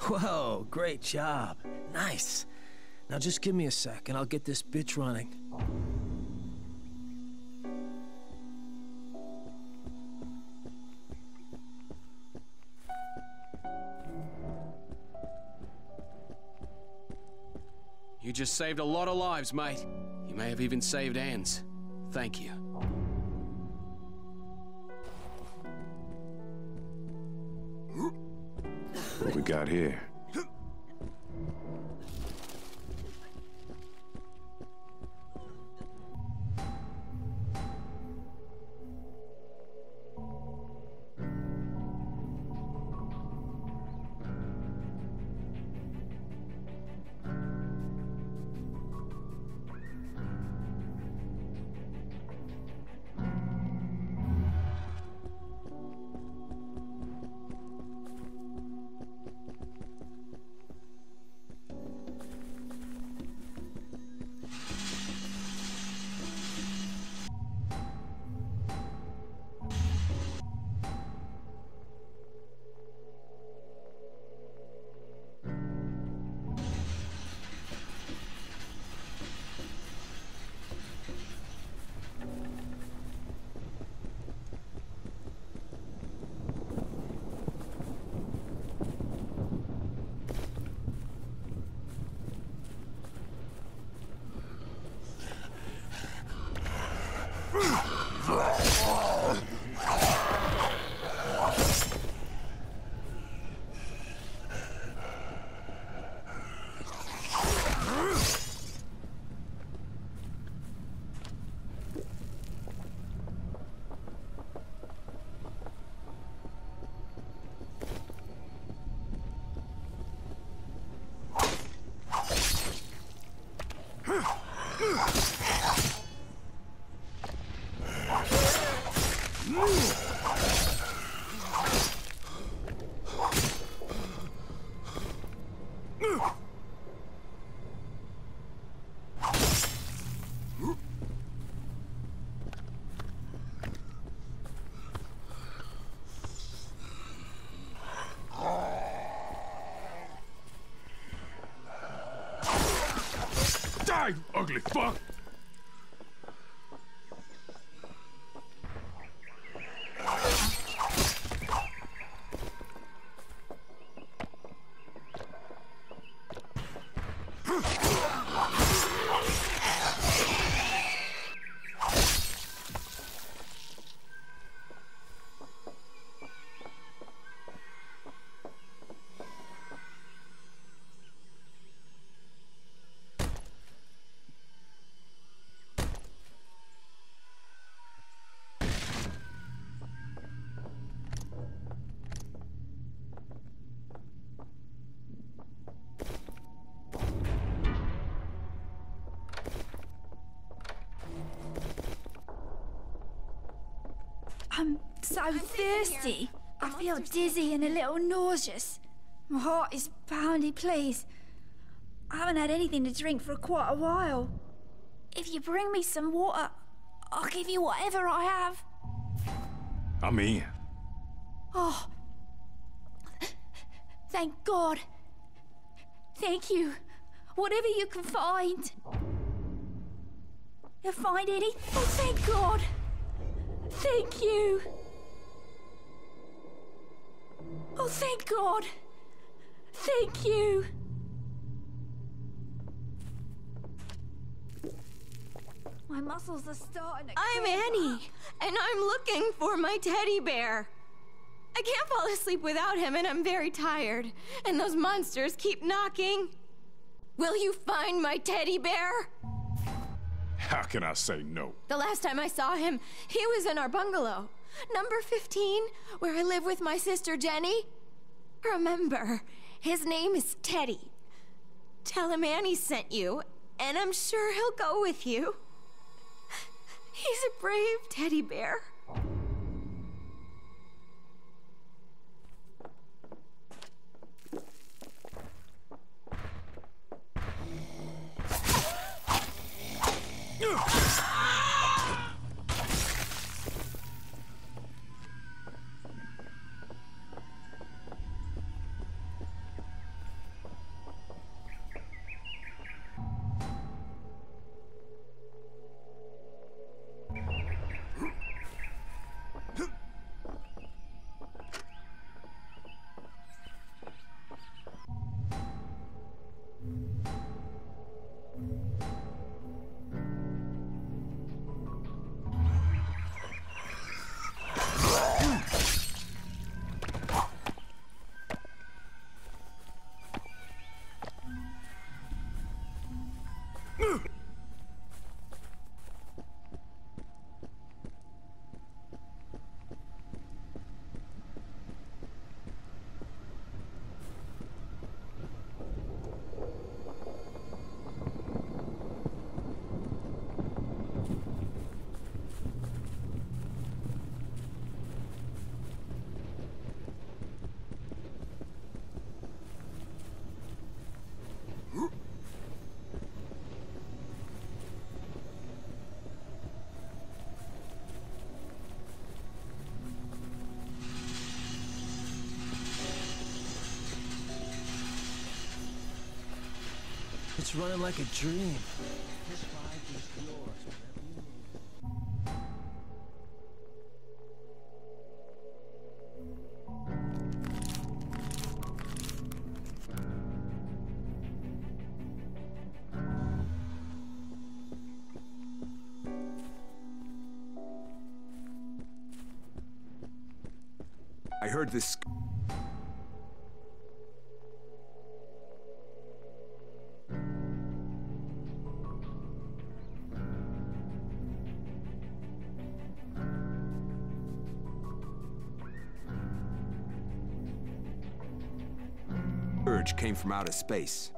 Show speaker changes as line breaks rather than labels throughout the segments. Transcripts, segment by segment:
Whoa, great job. Nice. Now just give me a sec and I'll get this bitch running.
You just saved a lot of lives, mate. You may have even saved Anne's. Thank you.
What we got here?
Die, you ugly fuck!
I'm so thirsty. I feel dizzy and a little nauseous. My heart is pounding, please. I haven't had anything to drink for quite a while. If you bring me some water, I'll give you whatever I have.
I'm in.
Oh. Thank God. Thank you. Whatever you can find. You find any? Oh, thank God. Thank you. Oh, thank God. Thank you. My muscles are starting to
I'm Annie, and I'm looking for my teddy bear. I can't fall asleep without him, and I'm very tired. And those monsters keep knocking. Will you find my teddy bear?
How can I say no?
The last time I saw him, he was in our bungalow. Number 15, where I live with my sister Jenny. Remember, his name is Teddy. Tell him Annie sent you, and I'm sure he'll go with you. He's a brave teddy bear.
It's running like a dream.
I heard this. Urge came from outer space.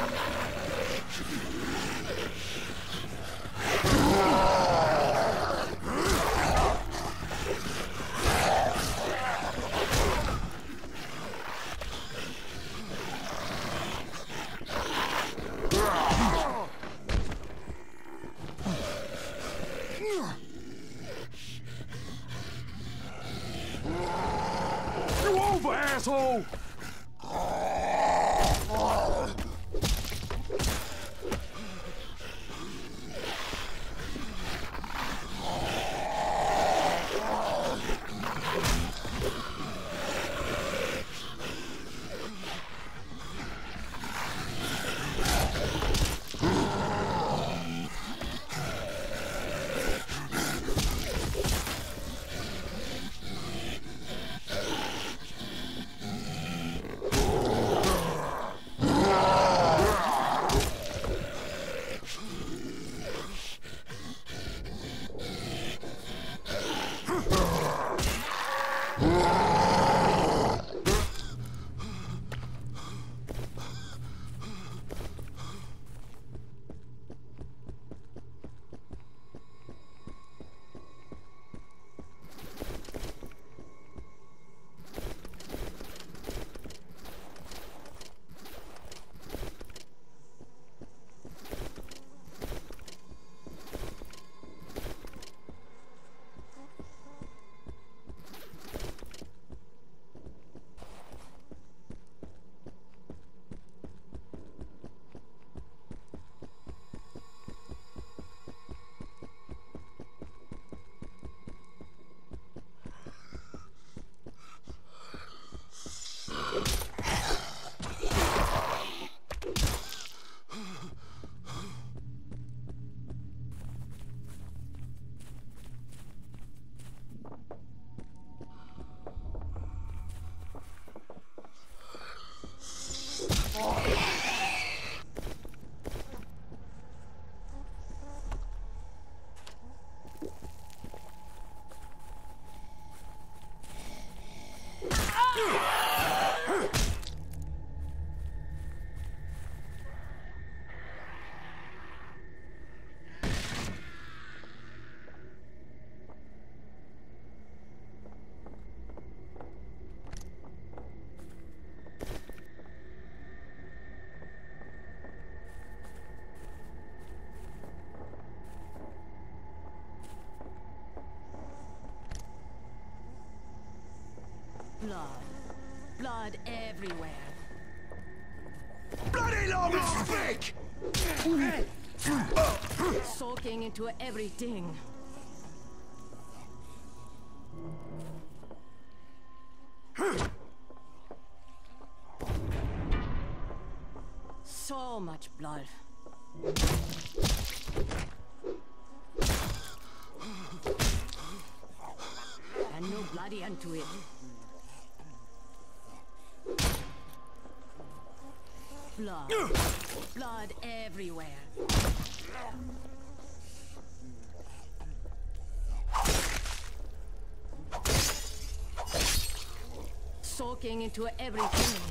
You over, asshole!
Blood. Blood everywhere.
Bloody long stick!
Soaking into everything. So much blood. And no bloody end to it. Blood. Blood everywhere. Soaking into everything.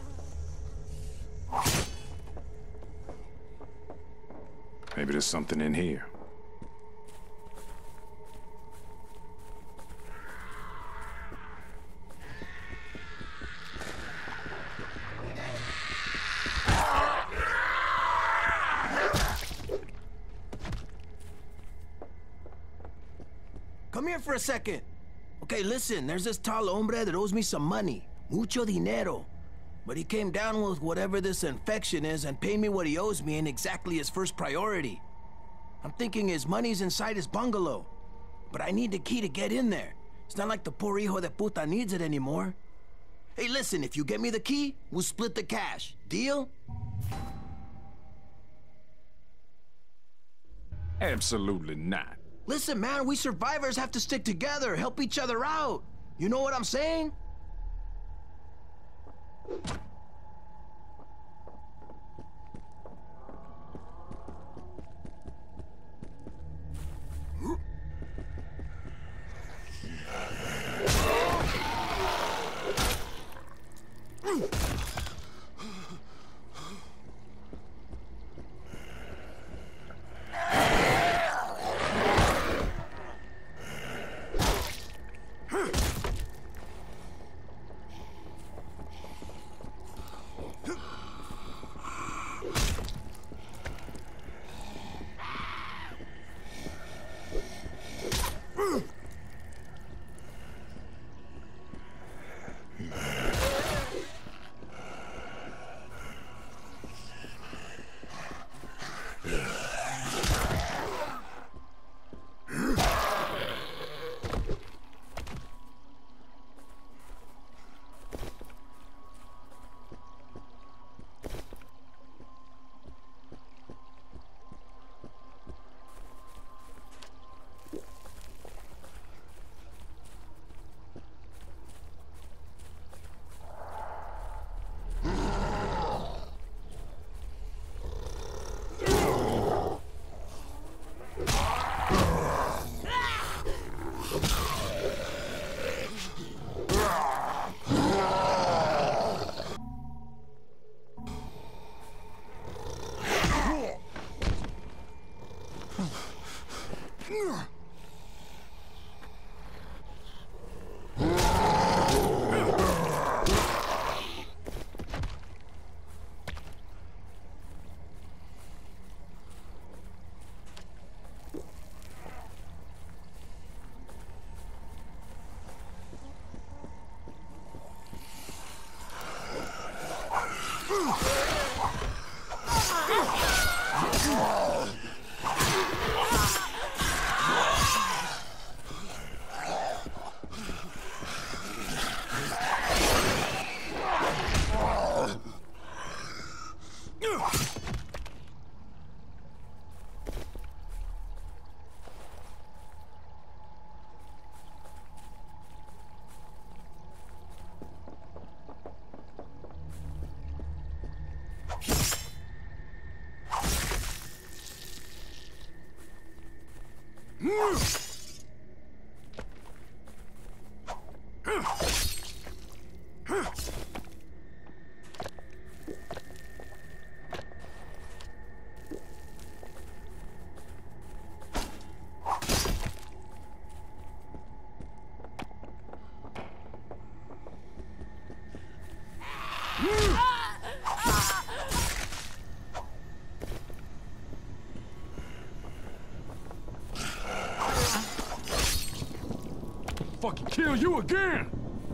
Maybe there's something in here.
Come here for a second. Okay, listen, there's this tall hombre that owes me some money. Mucho dinero. But he came down with whatever this infection is and paid me what he owes me in exactly his first priority. I'm thinking his money's inside his bungalow. But I need the key to get in there. It's not like the poor hijo de puta needs it anymore. Hey, listen, if you get me the key, we'll split the cash. Deal?
Absolutely not.
Listen, man, we survivors have to stick together, help each other out. You know what I'm saying?
Fucking kill you again!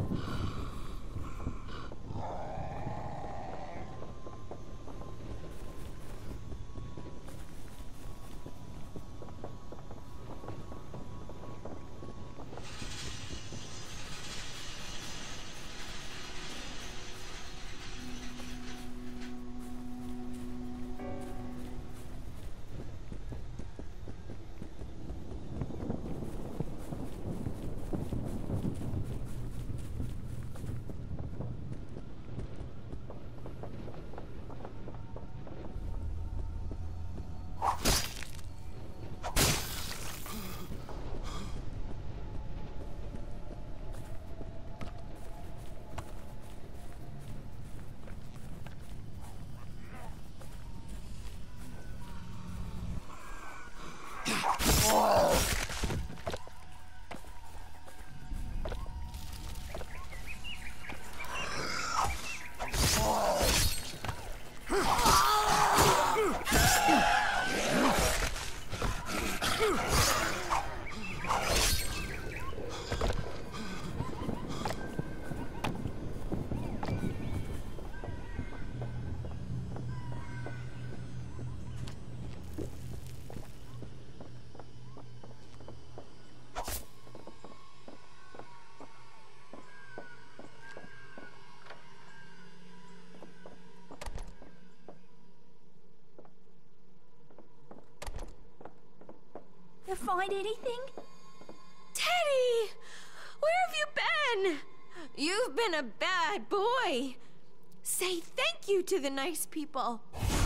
You find anything?
Teddy! Where have you been? You've been a bad boy. Say thank you to the nice people.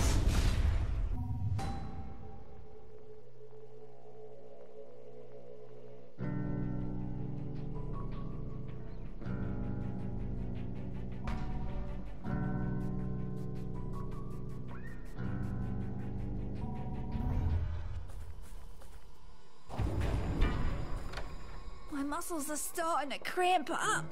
My muscles are starting to cramp up.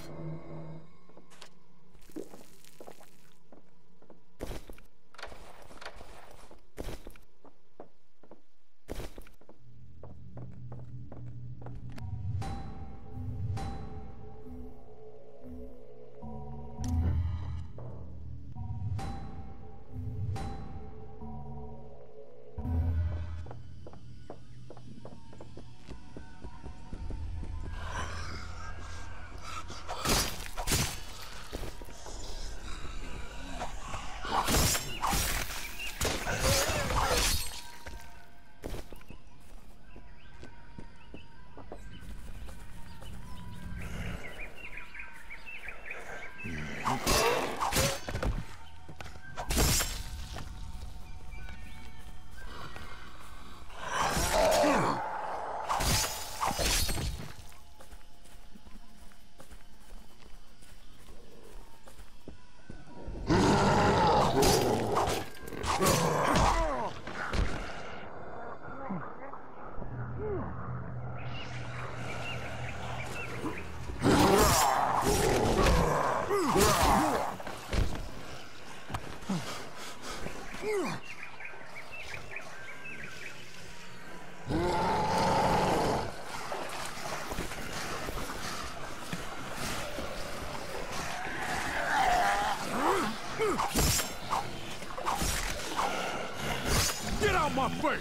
Get out my face!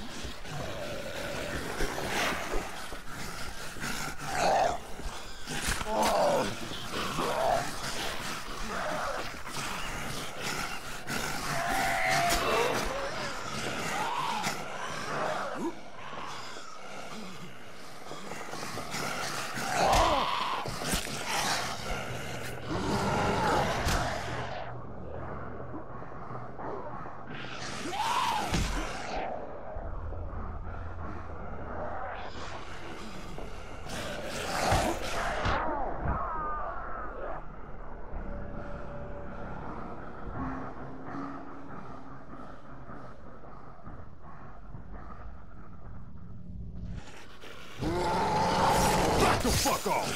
fuck off!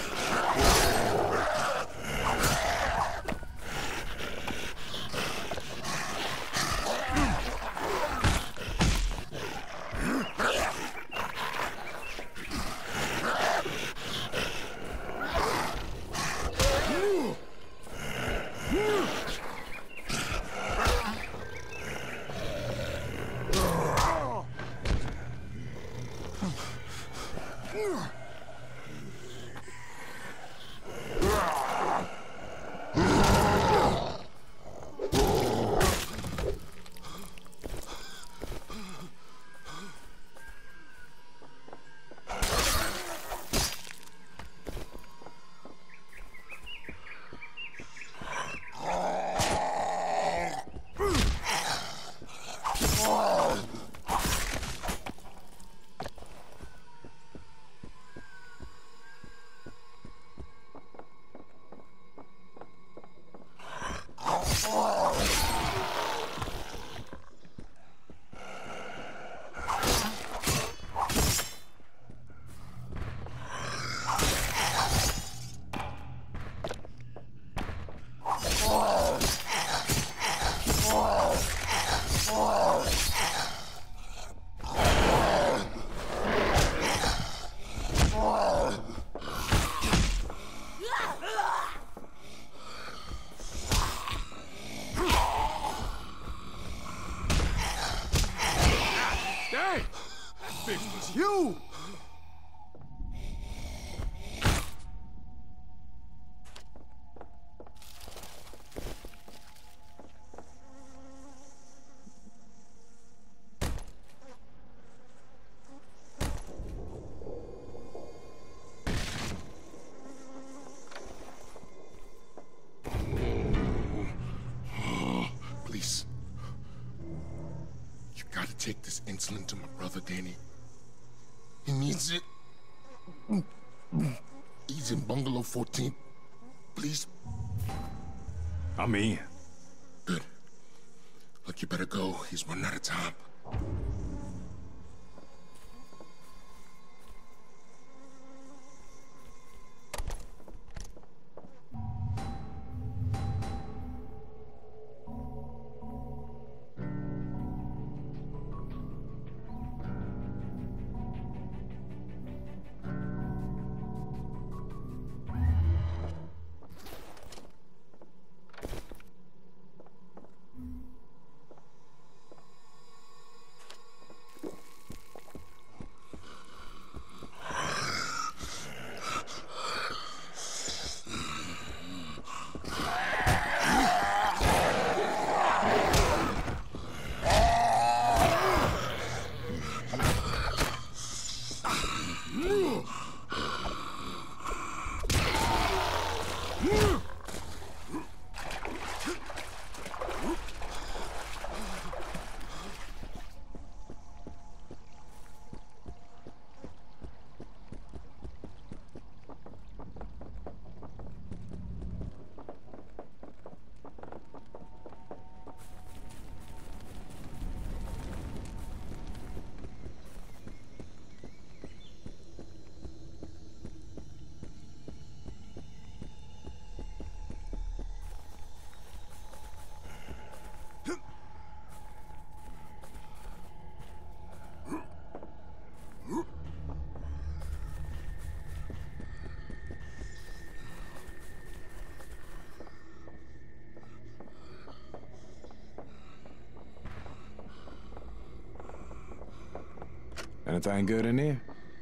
Dang! That bitch was you!
Please. You gotta take this insulin to my brother, Danny. He needs it. He's in bungalow 14. Please.
I'm in.
Good. Look, you better go. He's running out of time.
Anything good in there?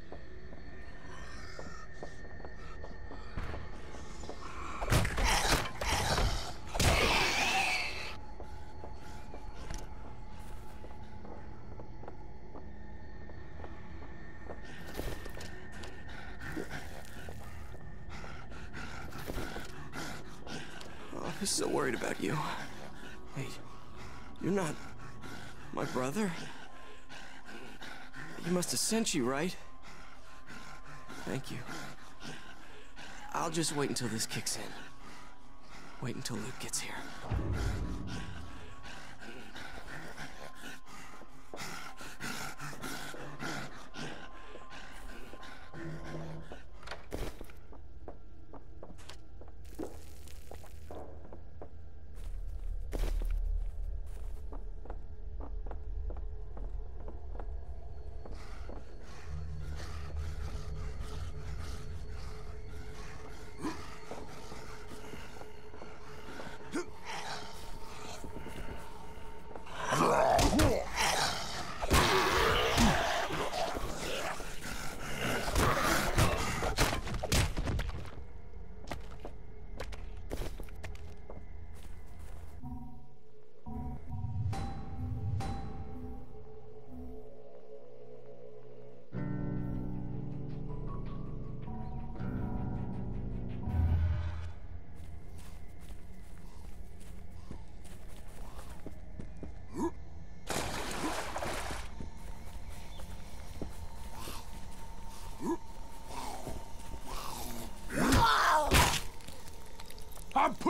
I was so worried about you. Wait, you're not my brother? He must have sent you, right? Thank you. I'll just wait until this kicks in. Wait until Luke gets here.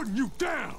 putting you down!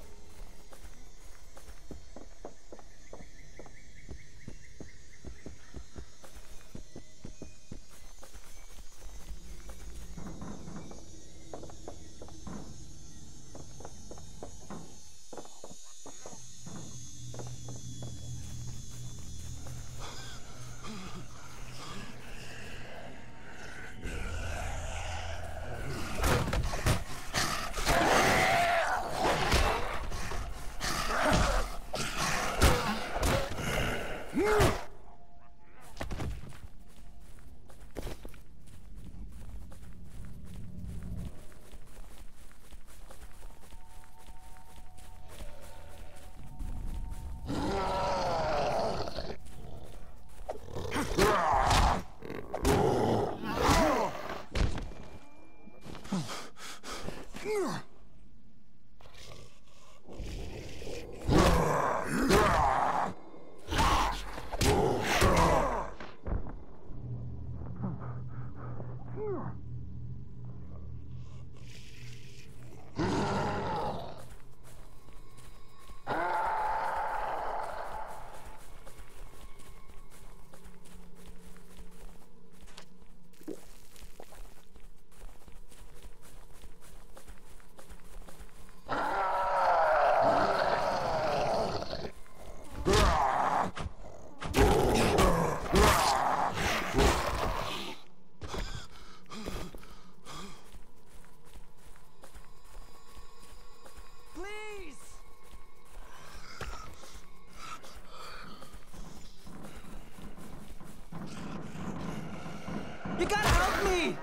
You gotta help me!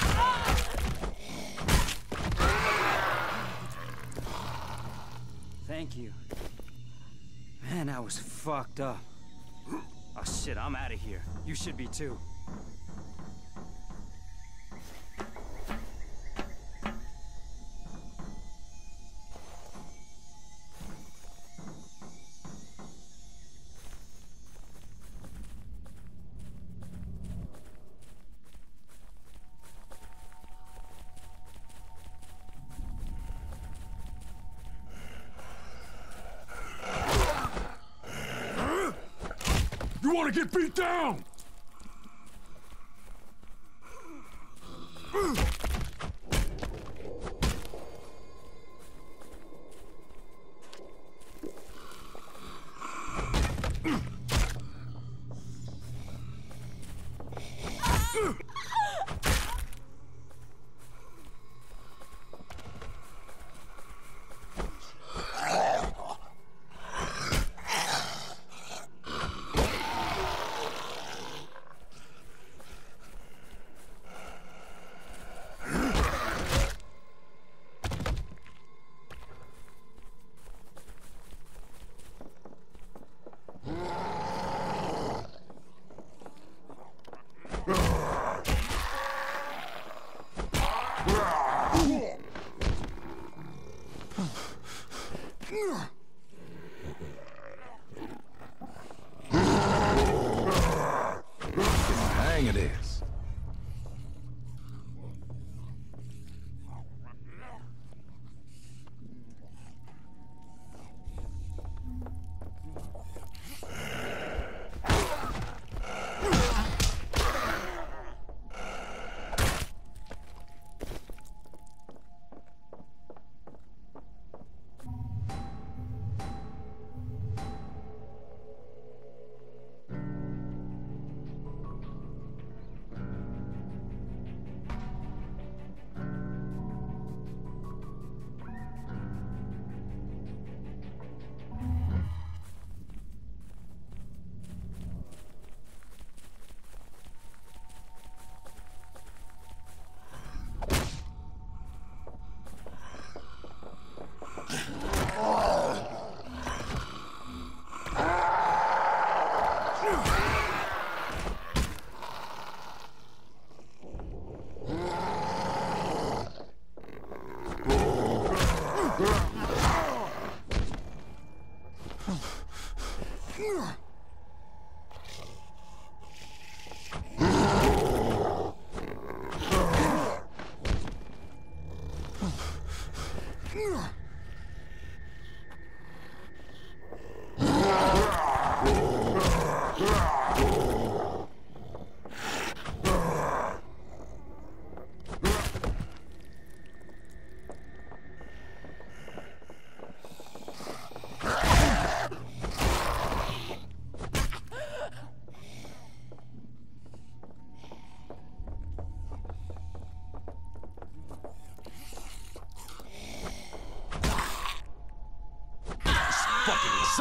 Thank you. Man, I was fucked up. Oh shit, I'm out of here. You should be too.
You wanna get beat down? Hang it is.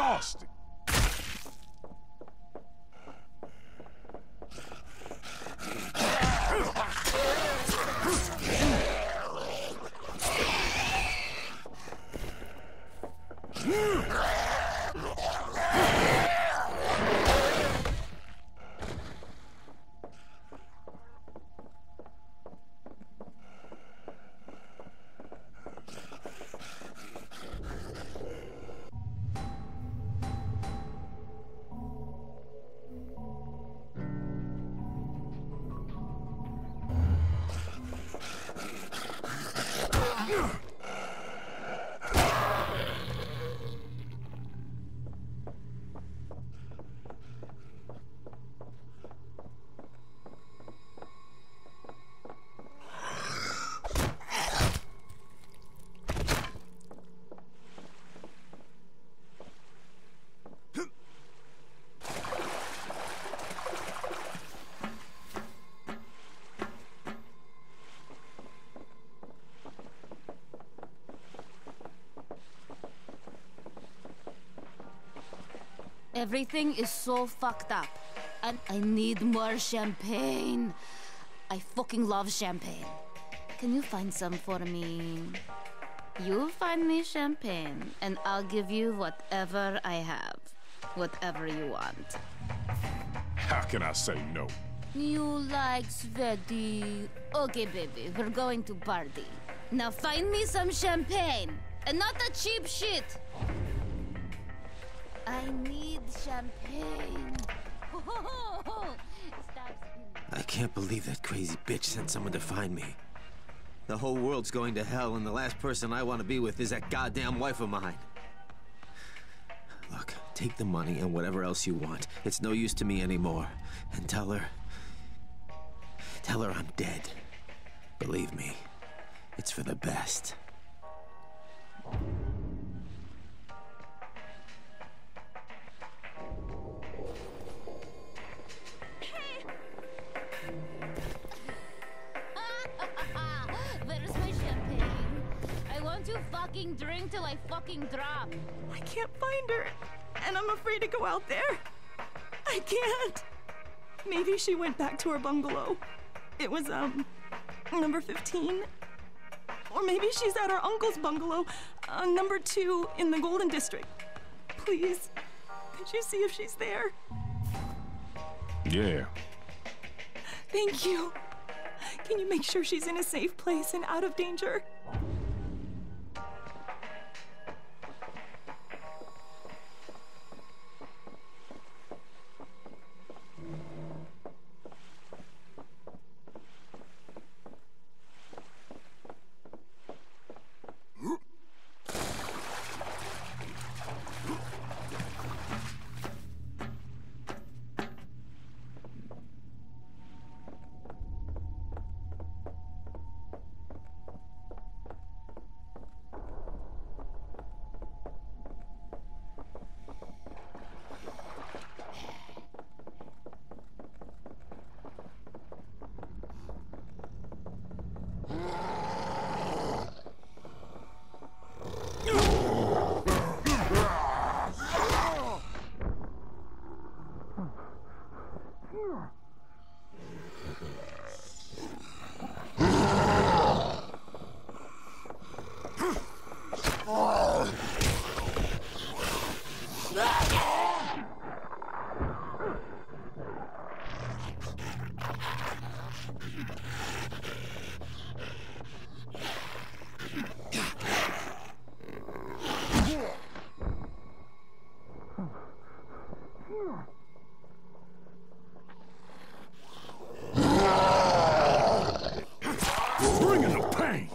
bastard!
Everything is so fucked up. And I need more champagne. I fucking love champagne. Can you find some for me? You find me champagne, and I'll give you whatever I have. Whatever you want.
How can I say no?
You like sweaty. Okay, baby, we're going to party. Now find me some champagne, and not the cheap shit. I need champagne.
I can't believe that crazy bitch sent someone to find me. The whole world's going to hell, and the last person I want to be with is that goddamn wife of mine. Look, take the money and whatever else you want. It's no use to me anymore. And tell her I'm dead. Believe me, it's for the best.
Where's my champagne? I want to fucking drink till I fucking drop.
I can't find her, and I'm afraid to go out there. I can't. Maybe she went back to her bungalow. It was, number 15. Or maybe she's at her uncle's bungalow, number 2 in the Golden District. Please, could you see if she's there?
Yeah.
Thank you. Can you make sure she's in a safe place and out of danger?
Bringing the pain.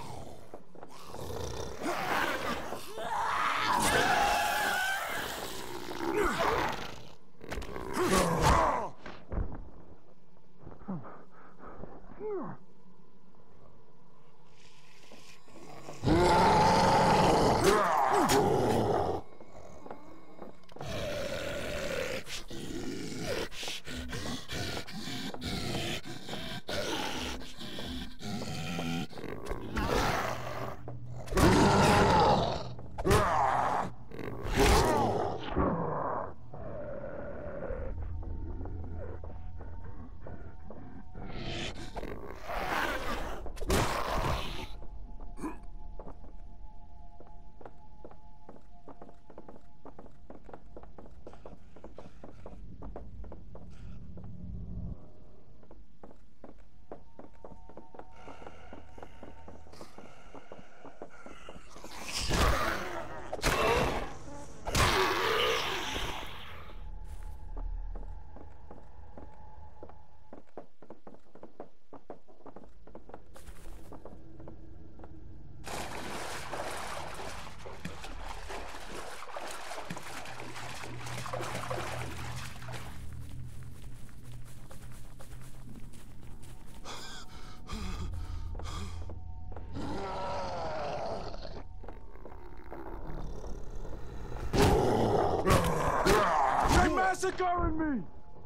massacring me!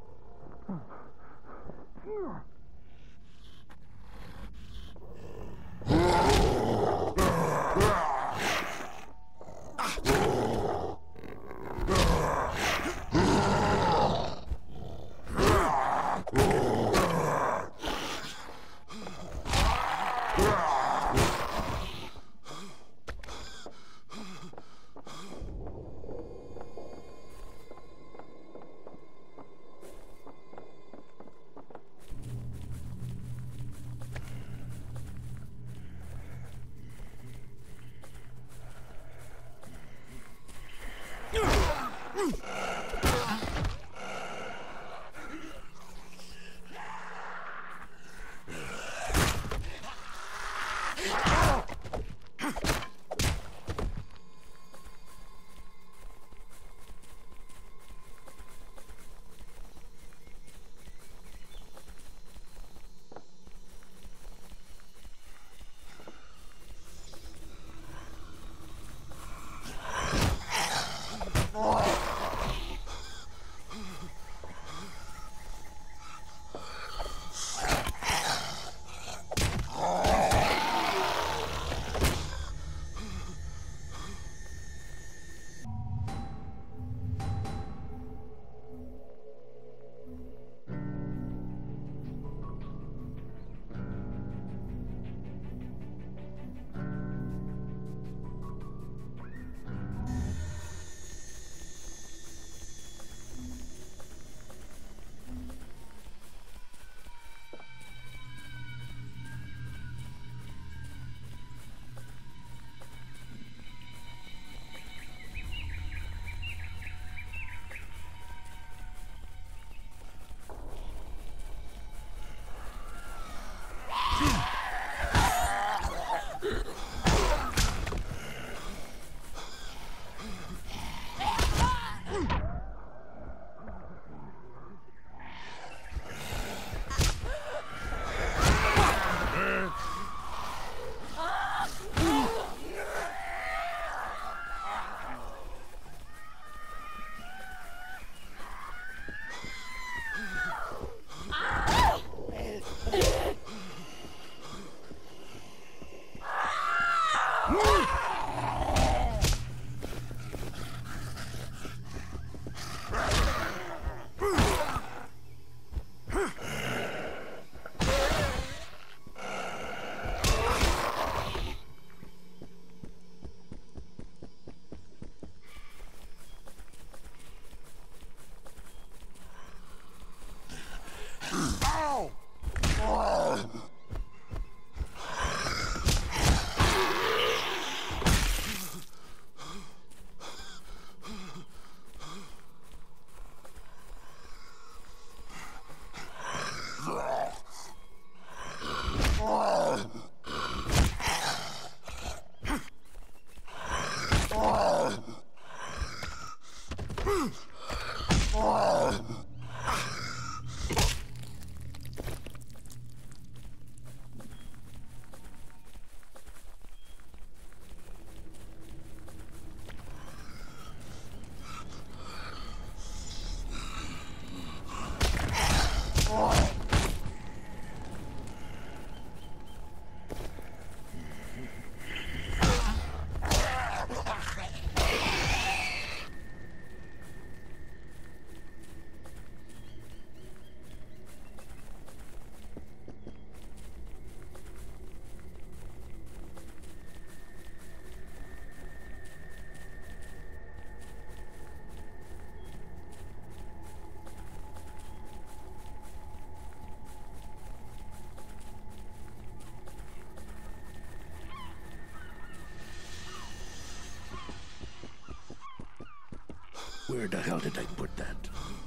Where the hell did I put that?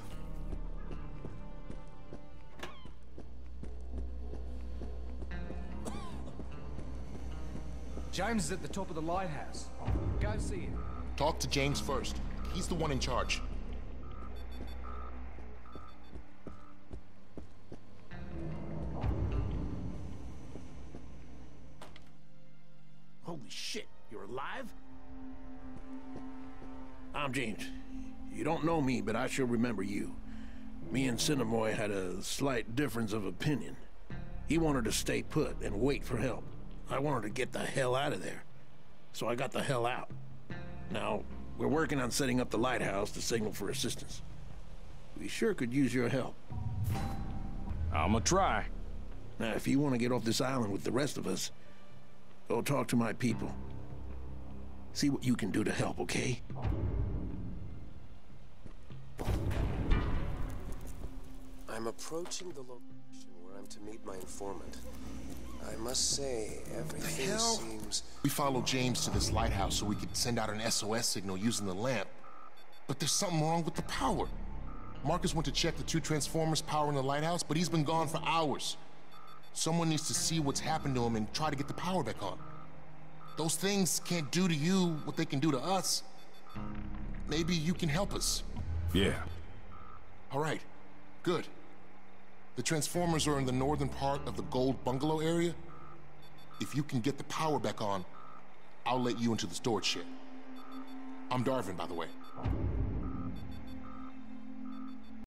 James is at the top of the lighthouse. Go see him.
Talk to James first. He's the one in charge.
Holy shit, you're alive? I'm James. You don't know me, but I sure remember you. Me and Cinnamoy had a slight difference of opinion. He wanted to stay put and wait for help. I wanted to get the hell out of there. So I got the hell out. Now, we're working on setting up the lighthouse to signal for assistance. We sure could use your help.
I'ma try.
Now, if you want to get off this island with the rest of us, go talk to my people. See what you can do to help, okay?
I'm approaching the location where I'm to meet my informant. I must say, everything seems...
We followed James to this lighthouse so we could send out an SOS signal using the lamp. But there's something wrong with the power. Marcus went to check the 2 transformers powering the lighthouse, but he's been gone for hours. Someone needs to see what's happened to him and try to get the power back on. Those things can't do to you what they can do to us. Maybe you can help us.
Yeah.
All right, good. The transformers are in the northern part of the Gold Bungalow area. If you can get the power back on, I'll let you into the storage shed. I'm Darvin, by the way.